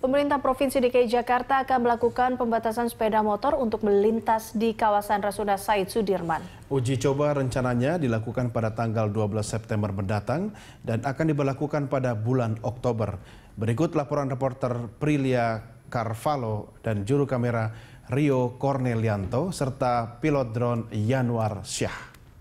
Pemerintah Provinsi DKI Jakarta akan melakukan pembatasan sepeda motor untuk melintas di kawasan Rasuna Said Sudirman. Uji coba rencananya dilakukan pada tanggal 12 September mendatang dan akan diberlakukan pada bulan Oktober. Berikut laporan reporter Prilia Carvalho dan juru kamera Rio Cornelianto serta pilot drone Yanuar Syah.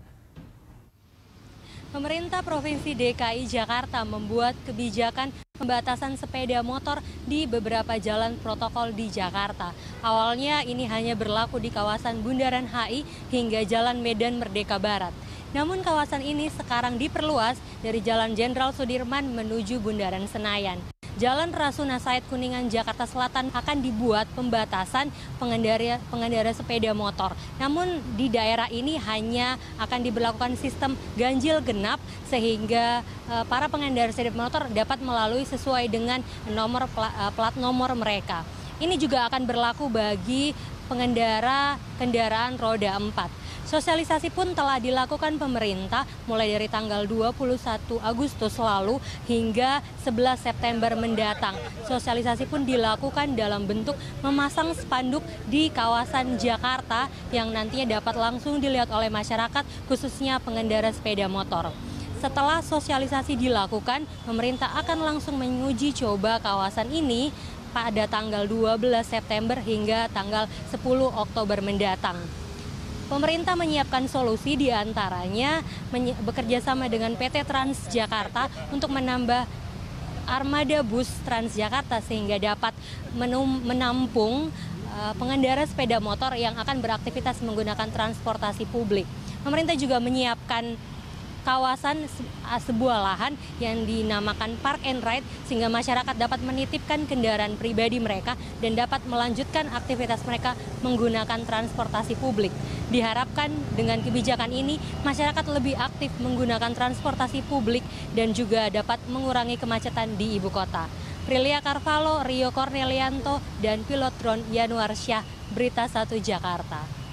Pemerintah Provinsi DKI Jakarta membuat kebijakan pembatasan sepeda motor di beberapa jalan protokol di Jakarta. Awalnya ini hanya berlaku di kawasan Bundaran HI hingga Jalan Medan Merdeka Barat. Namun kawasan ini sekarang diperluas dari Jalan Jenderal Sudirman menuju Bundaran Senayan. Jalan Rasuna Said Kuningan Jakarta Selatan akan dibuat pembatasan pengendara sepeda motor. Namun di daerah ini hanya akan diberlakukan sistem ganjil genap sehingga para pengendara sepeda motor dapat melalui sesuai dengan plat nomor mereka. Ini juga akan berlaku bagi pengendara kendaraan roda 4. Sosialisasi pun telah dilakukan pemerintah mulai dari tanggal 21 Agustus lalu hingga 11 September mendatang. Sosialisasi pun dilakukan dalam bentuk memasang spanduk di kawasan Jakarta yang nantinya dapat langsung dilihat oleh masyarakat, khususnya pengendara sepeda motor. Setelah sosialisasi dilakukan, pemerintah akan langsung menguji coba kawasan ini pada tanggal 12 September hingga tanggal 10 Oktober mendatang. Pemerintah menyiapkan solusi diantaranya bekerja sama dengan PT Transjakarta untuk menambah armada bus Transjakarta sehingga dapat menampung pengendara sepeda motor yang akan beraktivitas menggunakan transportasi publik. Pemerintah juga menyiapkan kawasan sebuah lahan yang dinamakan Park and Ride sehingga masyarakat dapat menitipkan kendaraan pribadi mereka dan dapat melanjutkan aktivitas mereka menggunakan transportasi publik. Diharapkan dengan kebijakan ini masyarakat lebih aktif menggunakan transportasi publik dan juga dapat mengurangi kemacetan di ibu kota. Prilia Carvalho, Rio Cornelianto, dan pilot drone Yanuar Syah, Berita 1 Jakarta.